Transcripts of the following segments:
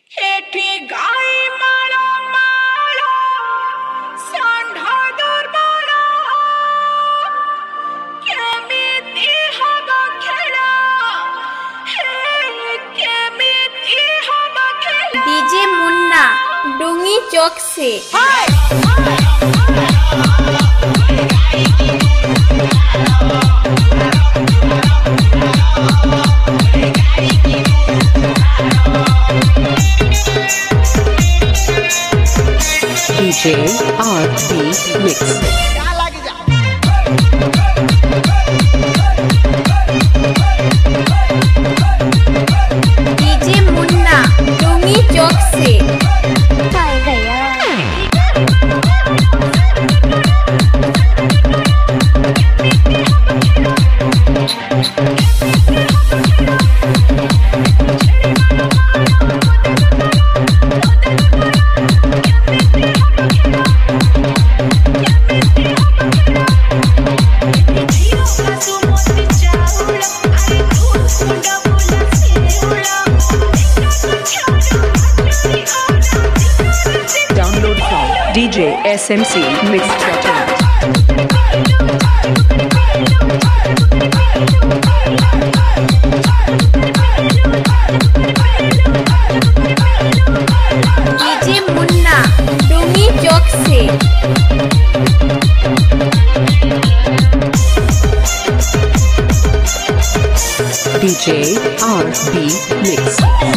एठी गाई माळा माळा सांढा दरबारा केमिति हवा खेला हे केमिति हवा खेला डीजे मुन्ना दुमिचाक से DJ RB Mix. DJ Munna Dumichak से Download from DJ SMC Mix. DJ Munna Dumichak से DJ RB Mix.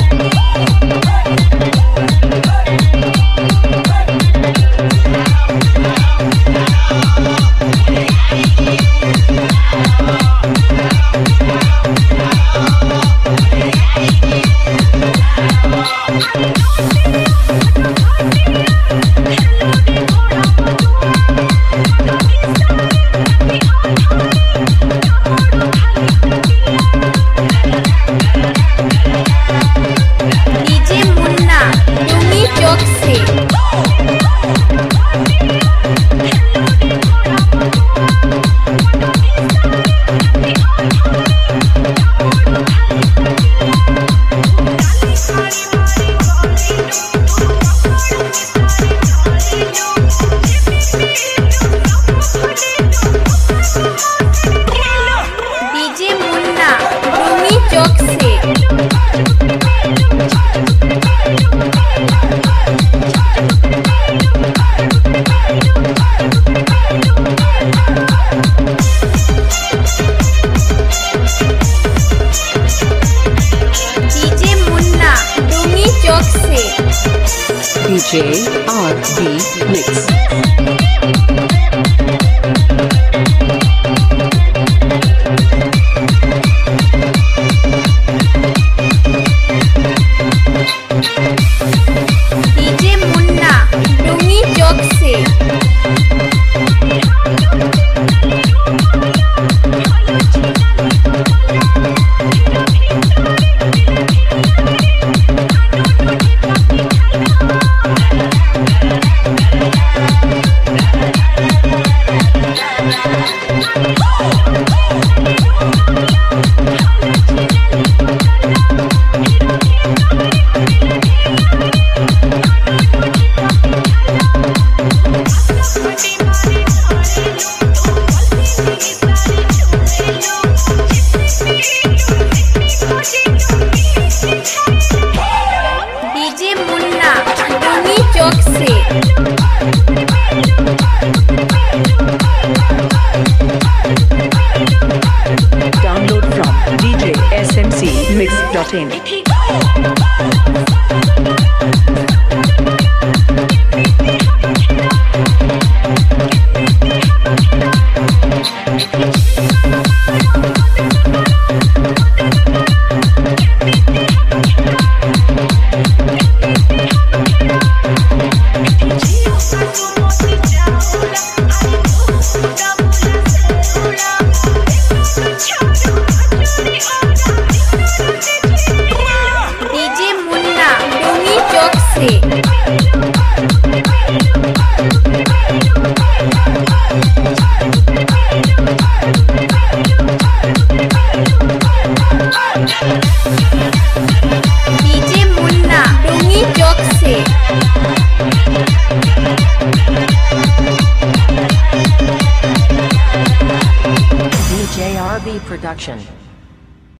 DJ Munna Dumichak से डीजे मुन्ना दुमिचाक से डीजे मुन्ना दुमिचाक से DJ RB Mix. DJ Munna Dumichak से डीजे मुन्ना दुमिचाक से Download from DJ SMC Mix.in. DJ Munna Dumichak से DJ Munna DJ RB Production.